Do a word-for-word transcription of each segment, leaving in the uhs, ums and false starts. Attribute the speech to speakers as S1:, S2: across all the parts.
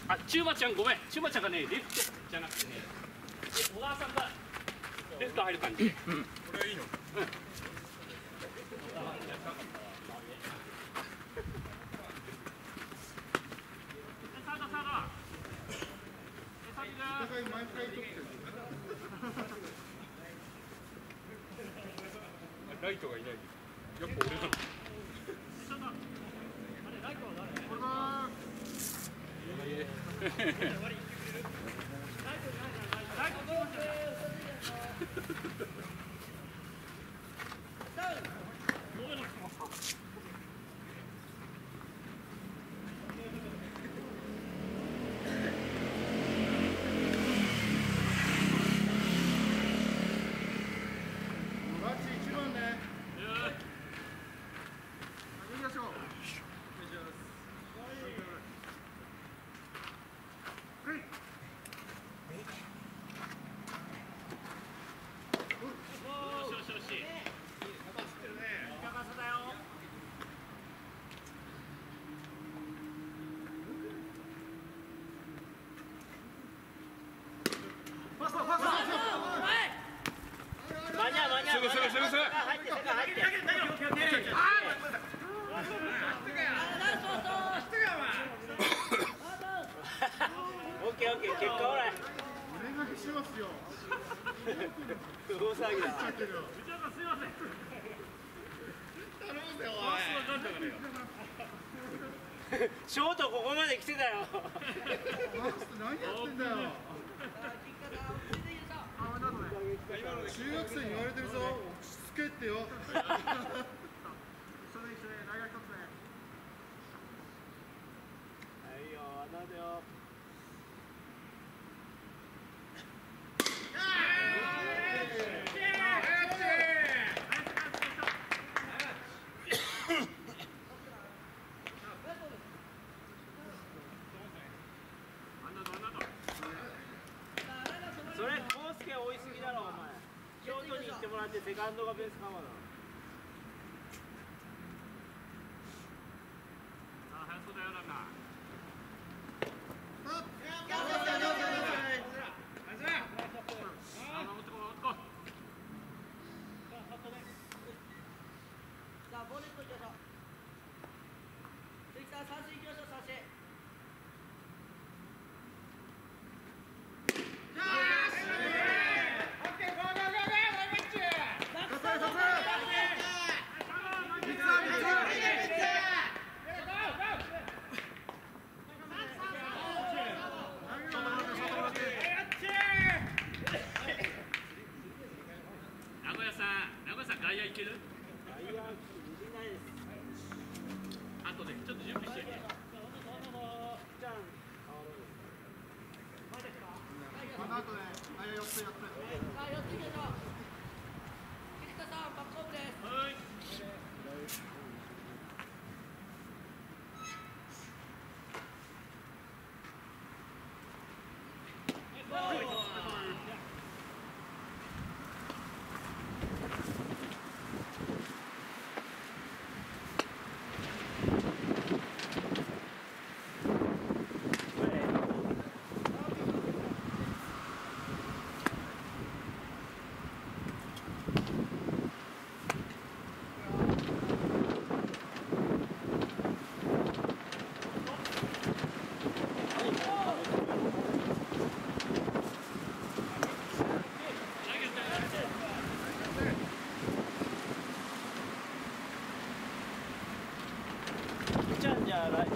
S1: あ、中馬ちゃんごめん、中馬ちゃんがね、レフトじゃなくてね、小川さんがレフト入る感じ。うん。これはいいの。うん。サードサード。毎回取ってる。ライトがいない。やっぱ俺だ。ライトは誰？すぐすぐすぐすぐ。入って入って。オッケーオッケー、結果オーライ。お願いしますよ。大騒ぎだ。すいません。頼むぜおい。ショートここまで来てたよ。何やってんだよ。中学生に言われてるぞ。落ち着けってよ。それ一緒で大学卒ね。はいよ、なんだよ。それ、コースケ追いすぎだろ、お前。ショートに行ってもらって、セカンドがベースカバーだろ。あ、速そうだよ、ランナー。さあ、ボネット行きましょう。関さん、三振行きましょう、三振。名古屋さん、名古屋さん、外野行ける？外野、ないです。あとで、ちょっと準備してね。じゃん。この後で、外野寄ってやって。さあ、寄っていきましょう。桐田さん、バックホームです。はい。じゃんじゃライト。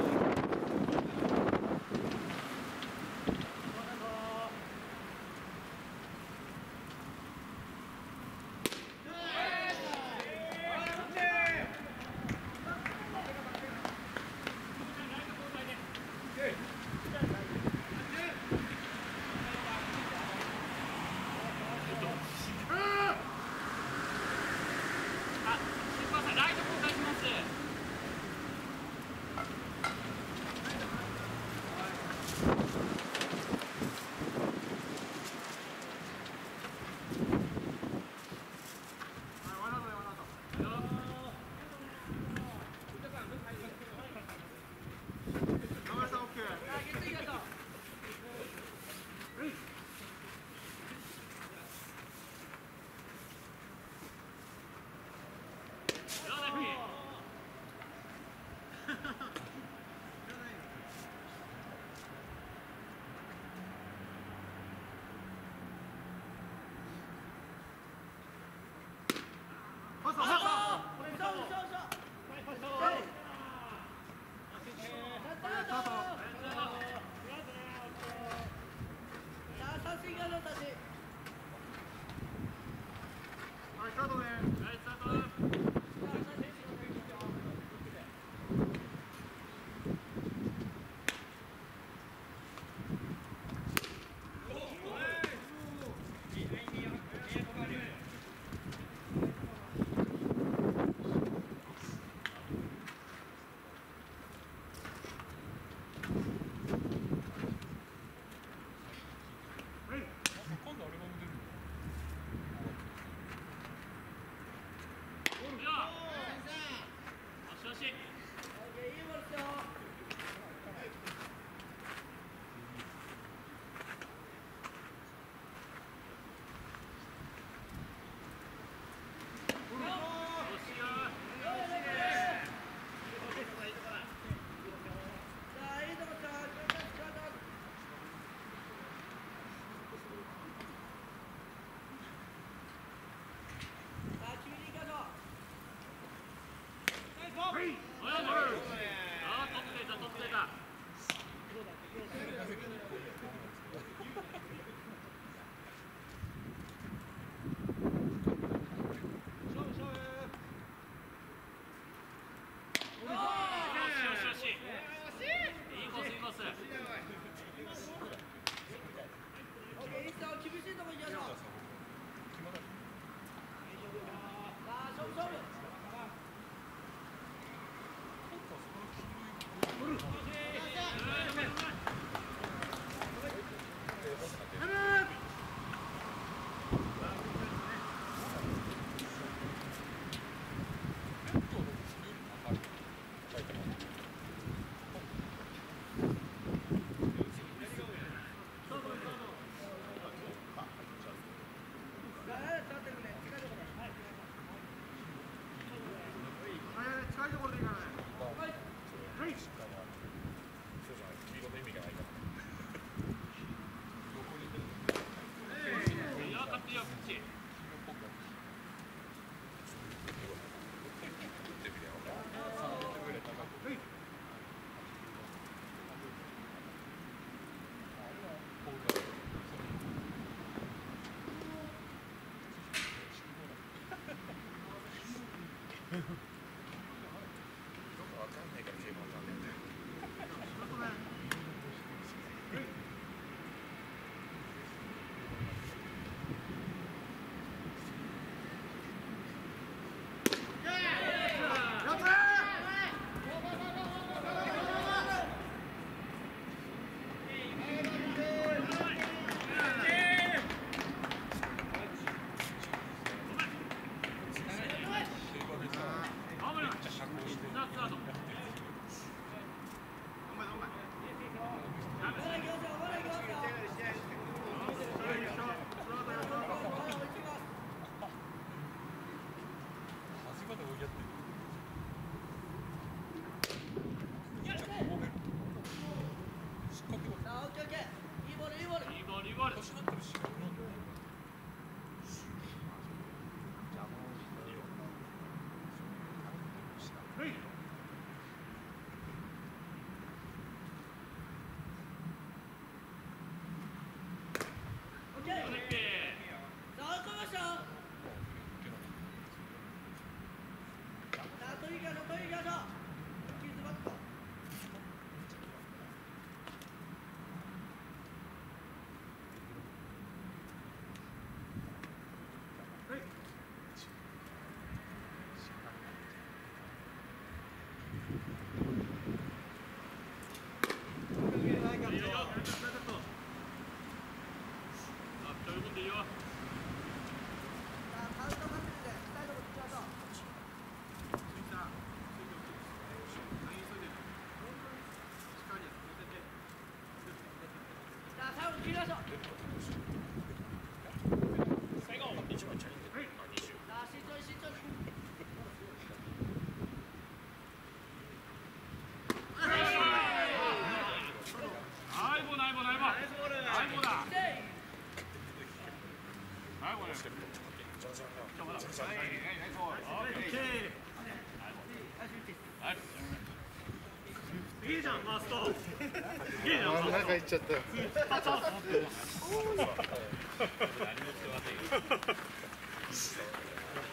S1: いいじゃん、ファースト。いいじゃん。
S2: 真ん中行っちゃったよ。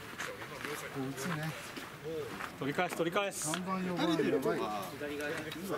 S2: 打つね。
S1: 取り返す、取り返す。
S2: さんばんよんばんやばい。